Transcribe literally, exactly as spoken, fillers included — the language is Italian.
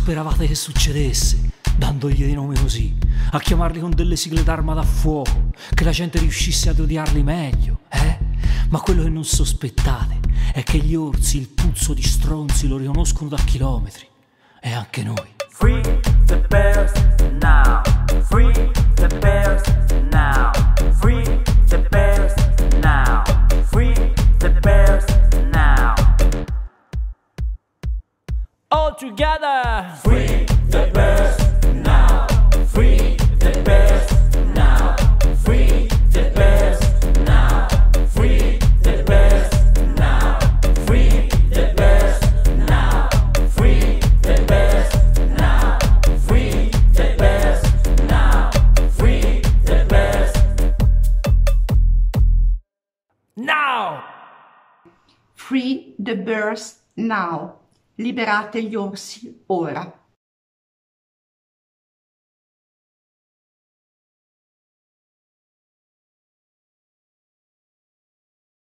speravate che succedesse, dandogli dei nomi così, a chiamarli con delle sigle d'arma da fuoco, che la gente riuscisse ad odiarli meglio, eh? Ma quello che non sospettate è che gli orsi il puzzo di stronzi lo riconoscono da chilometri, e anche noi. Free the bears now. Free the bears now. Free the bears now. Free the bears now. All together. Free the bears now. Free the bears now. Free the bears now. Free the bears now. Free the bears now. Free the bears now. Free the bears now. Free the bears now. Free the bears now. Liberate gli orsi ora.